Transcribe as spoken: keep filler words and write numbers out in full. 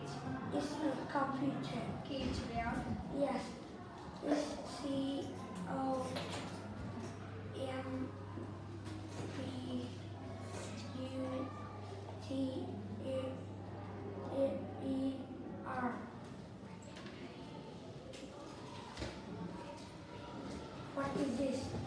It's a computer. Cage, yeah. Yes. It's C O M P U T E R. What is this?